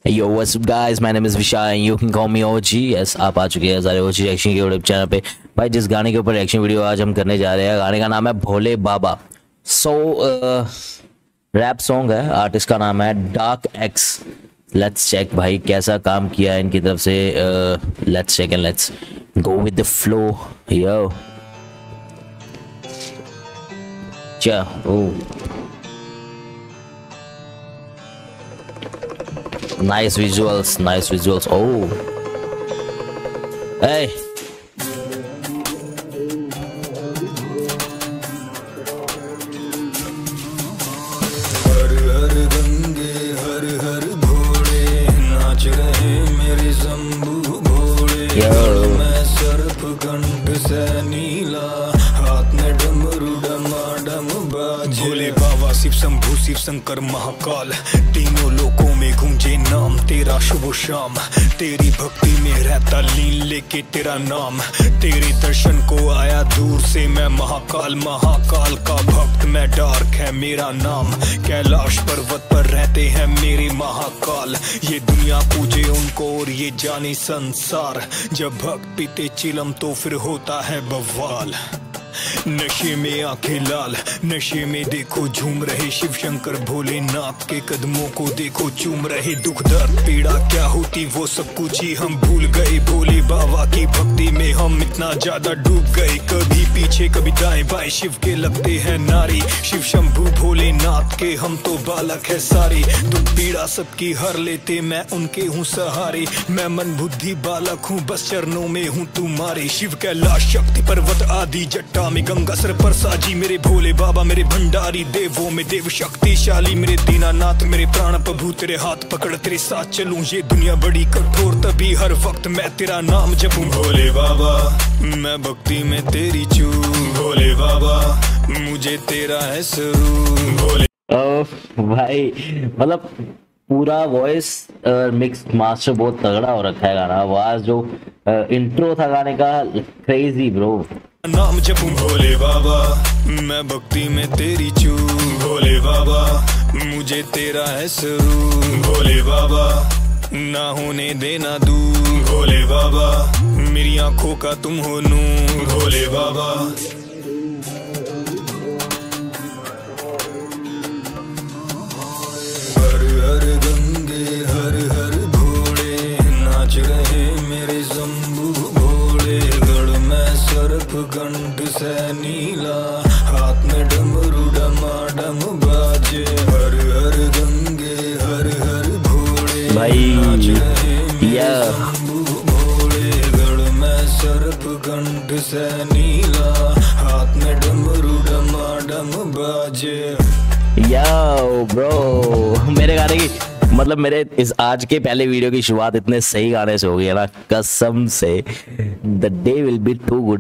Yo, what's up guys? My name is Vishal and you can call me OG. Yes, आप आ चुके हैं सारे OG reaction के YouTube channel पे। भाई जिस गाने के ऊपर रिएक्शन वीडियो आज हम करने जा रहे हैं, गाने का नाम है भोले बाबा। रैप सॉन्ग है, आर्टिस्ट का नाम है डार्क एक्स। लेट्स चेक भाई कैसा काम किया है इनकी तरफ से। Let's check and let's go with the flow. Yo चा nice visuals. Oh, hey, हर हर गंगे हर हर भोले नाच रहे मेरे शंभू भोले। मैं सर्प कंठ से नीला, हाथ में डमरू डमाडम बाजे। भोले बाबा शिव शंभू शिव शंकर महाकाल, तीनों लोकों में गूंजे नाम तेरा शुभ शाम। तेरी भक्ति में रहता लीन लेके तेरा नाम, तेरे दर्शन को आया दूर से मैं महाकाल। महाकाल का भक्त मैं, डार्क है मेरा नाम। कैलाश पर्वत पर रहते हैं मेरे महाकाल, ये दुनिया पूजे उनको और ये जाने संसार। जब भक्त पीते चिलम तो फिर होता है बवाल। नशे में आंखें लाल, नशे में देखो झूम रहे शिव शंकर भोलेनाथ के कदमों को देखो चूम रहे। दुख दर्द पीड़ा क्या होती वो सब कुछ ही हम भूल गए। भोले बाबा की भक्ति में हम इतना ज्यादा डूब गए। कभी पीछे कभी दाएं बाएं शिव के लगते हैं नारी। शिव शंभू भोलेनाथ के हम तो बालक है सारे। दुख पीड़ा सबकी हर लेते मैं उनके हूँ सहारे। मैं मन बुद्धि बालक हूँ बस चरणों में हूँ तुम्हारे। शिव कैलाश शक्ति पर्वत आदि जट्टा में गंगा सर पर साजी मेरे भोले बाबा मेरे भंडारी। देवों में देव शक्तिशाली मेरे दीनानाथ मेरे प्राण प्रभु। तेरे हाथ पकड़ तेरे साथ चलूं, ये दुनिया बड़ी कठोर तभी हर वक्त मैं तेरा नाम जपूं। भोले बाबा मैं भक्ति में तेरी चूं, भोले बाबा मुझे तेरा है स्वरूप। भोले भाई मतलब पूरा वॉइस मिक्स मास्टर बहुत तगड़ा हो रखा है गाना। आवाज जो इंट्रो था गाने का क्रेजी ब्रो। नाम जपूं भोले बाबा मैं भक्ति में तेरी चूं, भोले बाबा मुझे तेरा है स्वरूप। भोले बाबा ना होने देना दूर, भोले बाबा मेरी आंखों का तुम हो नूर। भोले बाबा हर हर गंगे हर हर भोले नाच रहे मेरे शंभू भोले। गढ़ में सर्प कंठ से नीला, हाथ में डमरू डमाडम बाजे। हर हर गंगे हर हर भोले भाई नाच रहे मेरे शंभू भोले। गढ़ में सर्प कंठ से नीला, हाथ में डमरू डमाडम बाजे। यो ब्रो, मेरे गाने की मतलब मेरे इस आज के पहले वीडियो की शुरुआत इतने सही गाने से हो गई है ना, कसम से। The day will be too good.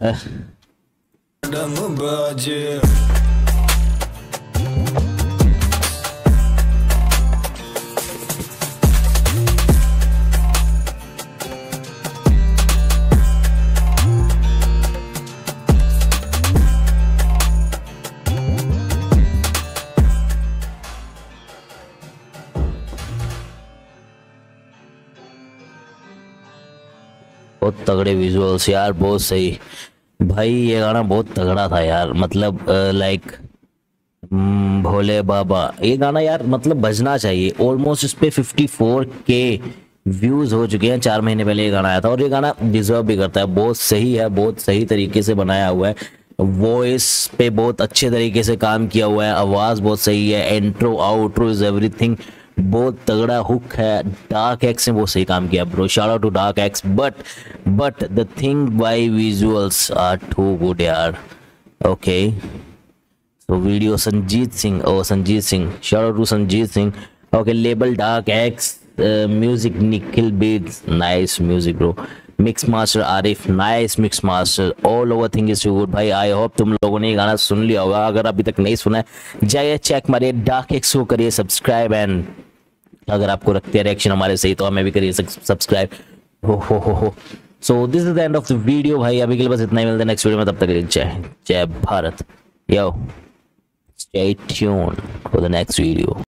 डम बाजे बहुत तगड़े विजुअल्स यार, बहुत सही भाई। ये गाना बहुत तगड़ा था यार, मतलब लाइक भोले बाबा ये गाना यार मतलब बजना चाहिए। ऑलमोस्ट इस पे 54K व्यूज हो चुके हैं। 4 महीने पहले ये गाना आया था और ये गाना डिजर्व भी करता है। बहुत सही है, बहुत सही तरीके से बनाया हुआ है। वॉइस पे बहुत अच्छे तरीके से काम किया हुआ है, आवाज बहुत सही है। इंट्रो आउट्रो इज एवरीथिंग बहुत तगड़ा हुक है। डार्क एक्स ने बहुत सही काम किया bro, shout out to dark X. But the thing by visuals are too good यार। Okay so video Sanjit Singh, oh Sanjit Singh, shout out to Sanjit Singh. Okay label dark X, music Nikhil beats, nice music bro. Mix master Arif, nice mix master. All over thing is too good भाई। I hope तुम लोगों ने ये गाना सुन लिया होगा। अगर अभी तक नहीं सुना है जाइए चेक मारिए, डार्क एक्स को करिए सब्सक्राइब। एंड अगर आपको रखते हैं रिएक्शन हमारे सही तो हमें भी करिए सब्सक्राइब। हो so this is the end of the video भाई। अभी के लिए बस इतना ही, मिलते हैं नेक्स्ट वीडियो में। तब तक Jai Bharat. Yo stay tune for the next video.